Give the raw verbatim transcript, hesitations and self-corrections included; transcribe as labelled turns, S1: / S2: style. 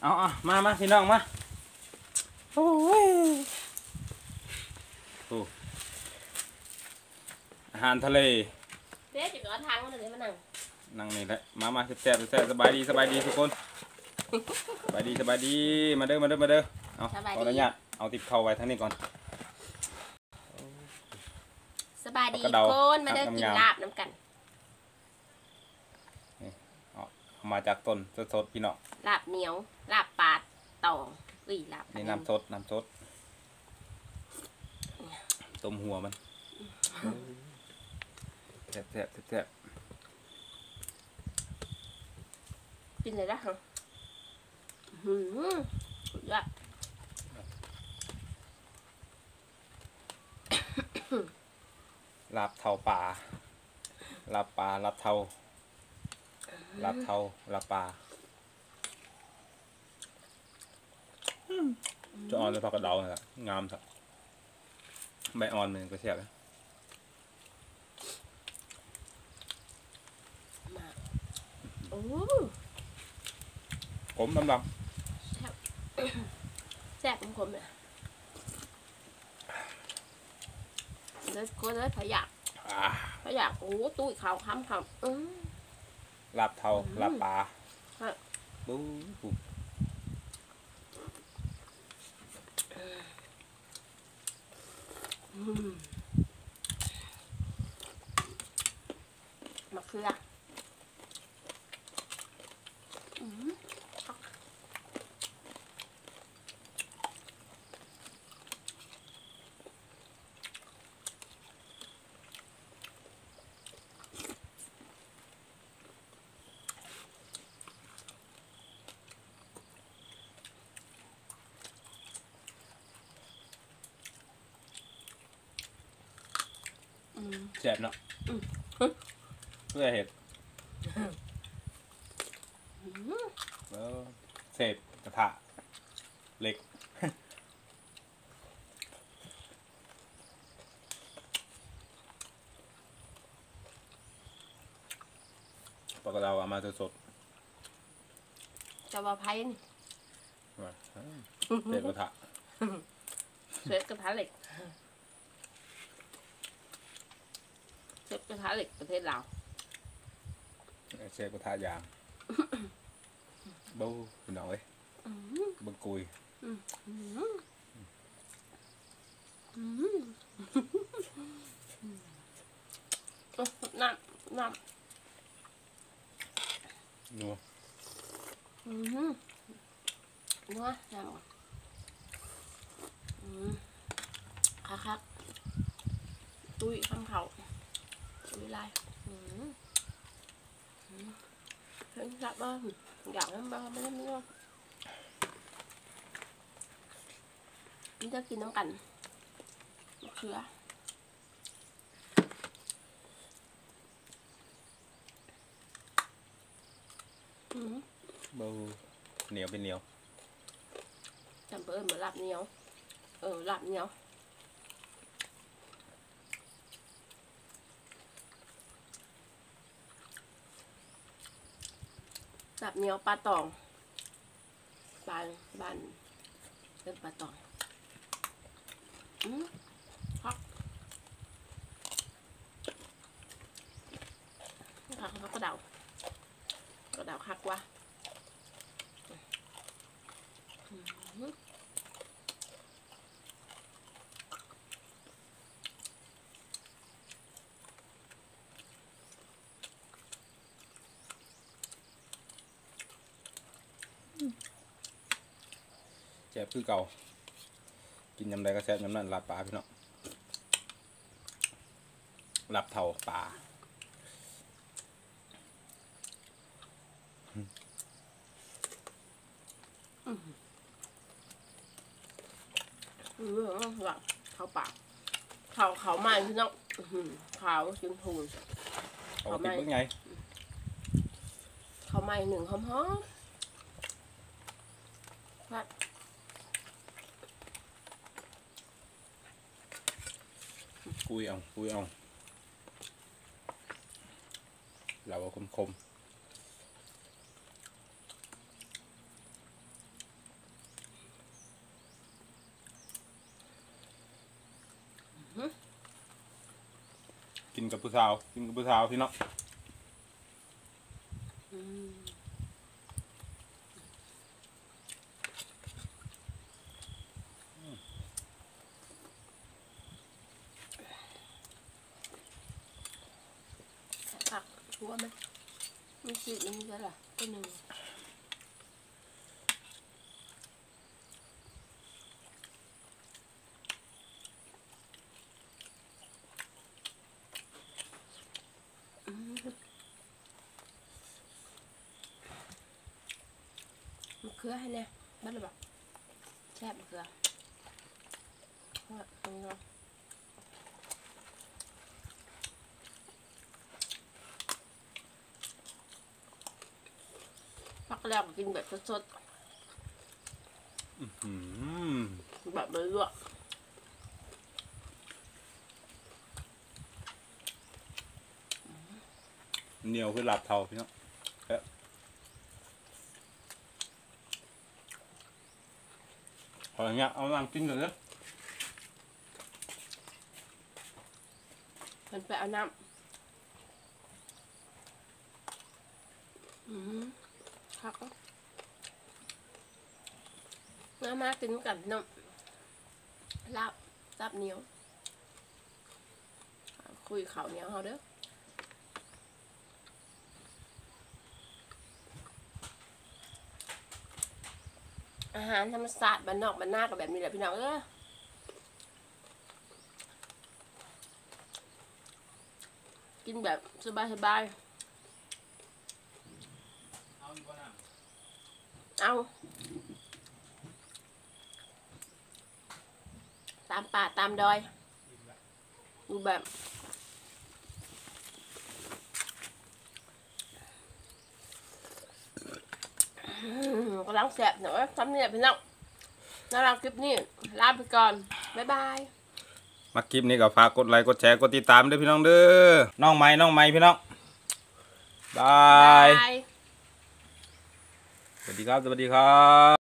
S1: เอาเอามามาพี่น้องมาโอ้ยโอ้อาหารทะเล
S2: เด็กจะก่อนทางมันเลยมานั่ง
S1: นั่งนี่แหละมามาแซ่บแซ่บสบายดีสบายดีทุกคนสบายดีสบายดีมาเด้อมาเด้อมาเด้อเอาขออนุญาตเอาติดเข่าไว้ทั้งนี้ก่อน
S2: สบายดีคนมาเด้อกินลาบน้ำกัน
S1: เอามาจากต้นสดๆพี่น้อง
S2: ลาบเหนียวลาบปาดตองอุ้ยลาบ
S1: นี่น้ำสดน้ำสดต้มหัวมันแซ่บแซ่บแซ่บ
S2: กินเลยนะฮะหืมสุดยอด
S1: ลาบเทาป่าลาบปลาลาบเทาลาบเทาลาบปลาจะอ่อนเลยผักกระเดาเนี่ยงามสักใบอ่อนมันก็เสียบเลย
S2: โอ้
S1: ขมดำดำ
S2: แซ่บขมๆเนี่ยเลยก็เลยพยักพยักโอ้ตุ้ยขาวค้ำค้ำอืม
S1: ลาบเทาลาบปลาบู๊บู๊
S2: มะเขือ
S1: แซ่บเนาะเพื่อเห็ดแล้วเศษกระทะเหล็กปกติเราเอามาสด
S2: จะว่าไพ่นี่
S1: เศษกระทะ
S2: เศษกระทะเหล็กเศษกระทะเหล็กประเทศลาว
S1: เศษกระทะยางบู๊พี่น้องเอ้ยบังกุย
S2: น้ำน้ำ
S1: นัว
S2: นัวน้ำคักคักตุ้ยข้ามเขาตุ้ยลายเห็นสับบ้างอยากน้ำบ้างไม่ได้ไม่ได้นี่จะกินน้ำกันมะเขือ
S1: บูเหนียวเป็นเหนียว
S2: จำเปิ้ลเหมือนลาบเหนียวเออลาบเหนียวลาบเหนียวปลาตองปลาบ้านเป็นปลาตองอืมคักคักคักกระเดากระเดาคักว่ะ
S1: แซ่บคือเก่ากินยำใดก็แซ่บยำนั้นลาบปลาพี่น้องลาบเทาปลา
S2: อืมหลับเขาปากเขาเขาใหม่พี่น้องเขาจึงทูน
S1: เขาติดเป็นไง
S2: เขาใหม่หนึ่งหอมหอม
S1: คุยเอาคุยเอาเราคมคมนกับผู้สาวกินกับผู้สาวพี่น้อง
S2: อืมผักหัวไหมไม่สิมันมีก็หรอตัวหนึ่งมะเขือให้แน่บ้านหรือเปล่าแซ่บมะเขือว่าตรงนี้พักแล้วกินแบบสด
S1: อืม
S2: ๆแบบไม่ลวก
S1: เหนียวคือหลับเทาพี่น้องเอ๊ะพออย่างเงี้ยเอาลังกินก่อนเนอะ
S2: มันไปเอาน้ำอืมพักน้ำมากินกับน้ำลาบลาบเหนียวคุยข่าวเหนียวเขาเด้ออาหารธรรมศาสตร์บ้านนอกบ้านนากับแบบนี้แหละพี่น้องเออกินแบบสบายสบายเอาตามป่าตามดอยดูแบบกำลังแสบเนาะทำเนี่ยพี่น้องน่ารักคลิปนี้ลาไปก่อนบ๊ายบาย
S1: มาคลิปนี้ก็ฝากกดไลค์กดแชร์กดติดตามด้วยพี่น้องเด้อน้องไม้น้องไม้พี่น้องบาย
S2: บาย
S1: สวัสดีครับสวัสดีครับ